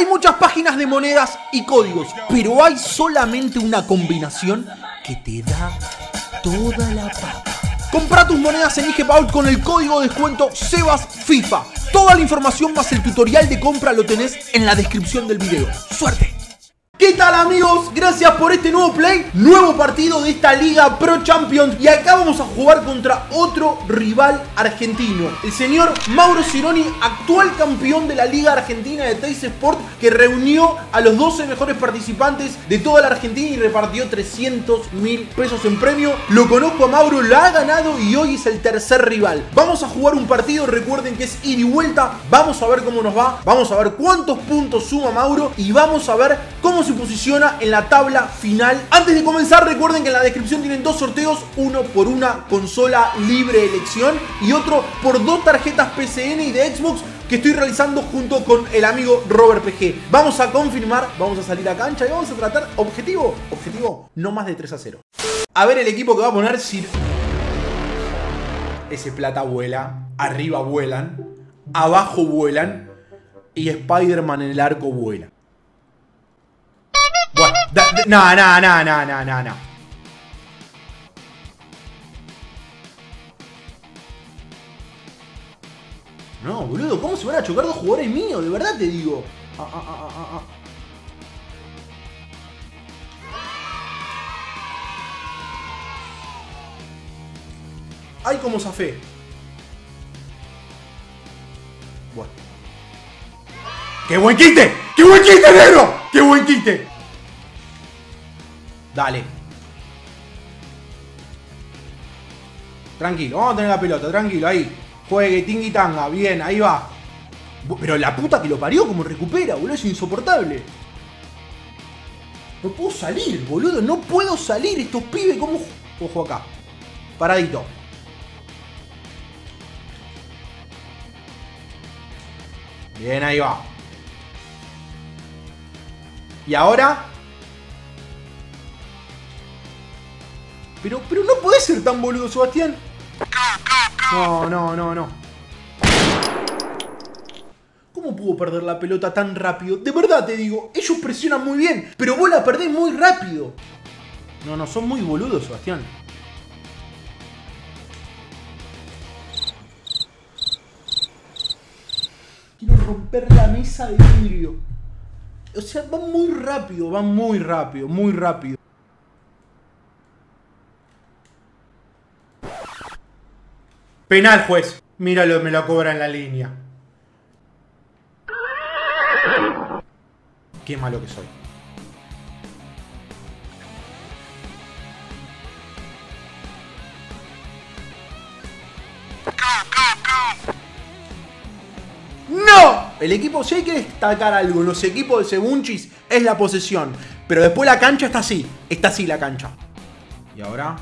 Hay muchas páginas de monedas y códigos, pero hay solamente una combinación que te da toda la papa. Compra tus monedas en IGPaul con el código de descuento SebasFIFA. Toda la información más el tutorial de compra lo tenés en la descripción del video. ¡Suerte! ¿Qué tal, amigos? Gracias por este nuevo play, nuevo partido de esta Liga Pro Champions. Y acá vamos a jugar contra otro rival argentino, el señor Mauro Cironi, actual campeón de la Liga Argentina de Teis Sport, que reunió a los 12 mejores participantes de toda la Argentina y repartió 300.000 pesos en premio. Lo conozco a Mauro, la ha ganado y hoy es el tercer rival. Vamos a jugar un partido, recuerden que es ida y vuelta. Vamos a ver cómo nos va, vamos a ver cuántos puntos suma Mauro y vamos a ver cómo se posiciona en la tabla final. Antes de comenzar, recuerden que en la descripción tienen dos sorteos, uno por una consola libre de elección y otro por dos tarjetas PCN y de Xbox que estoy realizando junto con el amigo Robert PG. Vamos a confirmar, vamos a salir a cancha y vamos a tratar objetivo, no más de 3-0. A ver el equipo que va a poner. Ese plata vuela, arriba vuelan, abajo vuelan y Spider-Man en el arco vuela. Bueno, no. No, boludo, ¿cómo se van a chocar dos jugadores míos? De verdad te digo. Ay, cómo zafé. Bueno. ¡Qué buen quite! ¡Qué buen quite, negro! ¡Qué buen quite! Dale. Tranquilo, vamos a tener la pelota, tranquilo, ahí. Juegue, tinguitanga, bien, ahí va. Pero la puta que lo parió, como recupera, boludo, es insoportable. No puedo salir, boludo, no puedo salir. Estos pibes, ¿cómo? Ojo acá. Paradito. Bien, ahí va. Y ahora... Pero no podés ser tan boludo, Sebastián. No. ¿Cómo pudo perder la pelota tan rápido? De verdad te digo, ellos presionan muy bien, pero vos la perdés muy rápido. No, son muy boludos, Sebastián. Quiero romper la mesa de vidrio. O sea, van muy rápido. Penal, juez. Míralo, me lo cobra en la línea. Qué malo que soy. ¡No! El equipo, si hay que destacar algo, los equipos de Sebunchis es la posesión. Pero después la cancha está así. Está así la cancha. Y ahora...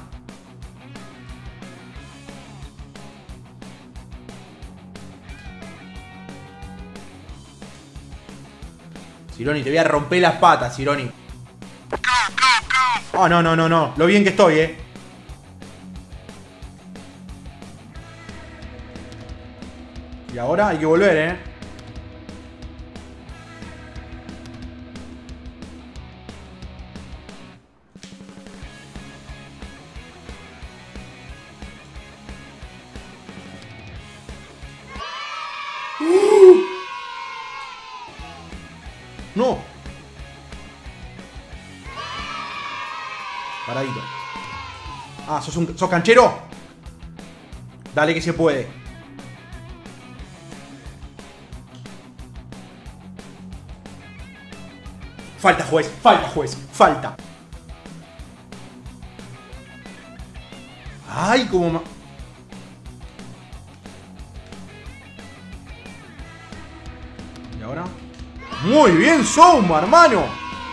Cironi, te voy a romper las patas, Cironi. Oh, no. Lo bien que estoy, Y ahora hay que volver, No. Paradito. Ah, ¿sos canchero? Dale que se puede. Falta, juez. Falta. Ay, como... ¿Y ahora? Muy bien, Souma, hermano.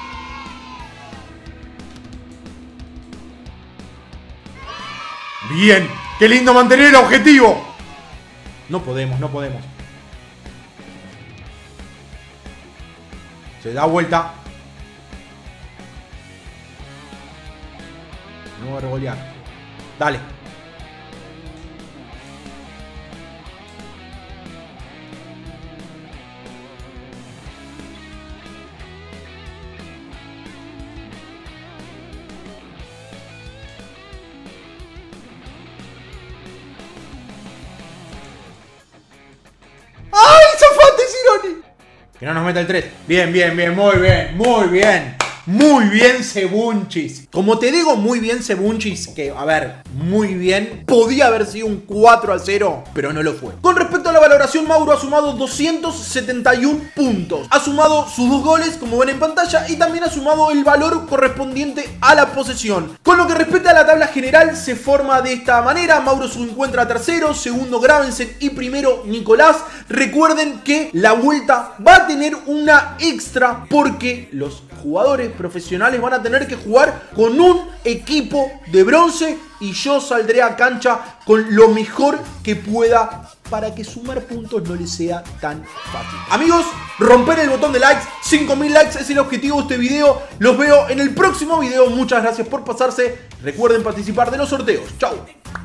Bien. Qué lindo mantener el objetivo. No podemos. Se da vuelta. No va a regolear. Dale. no nos meta el 3. Bien, bien, bien, muy bien, muy bien. Muy bien, Sebunchis. Como te digo, muy bien, Sebunchis. Que, a ver, muy bien. Podía haber sido un 4-0, pero no lo fue. Con respecto a la valoración, Mauro ha sumado 271 puntos. Ha sumado sus 2 goles, como ven en pantalla, y también ha sumado el valor correspondiente a la posesión. Con lo que respecta a la tabla general, se forma de esta manera. Mauro se encuentra tercero, segundo Gravensen y primero Nicolás. Recuerden que la vuelta va a tener una extra porque los jugadores profesionales van a tener que jugar con un equipo de bronce y yo saldré a cancha con lo mejor que pueda para que sumar puntos no les sea tan fácil. Amigos, romper el botón de likes, 5000 likes es el objetivo de este video. Los veo en el próximo video. Muchas gracias por pasarse. Recuerden participar de los sorteos. Chau.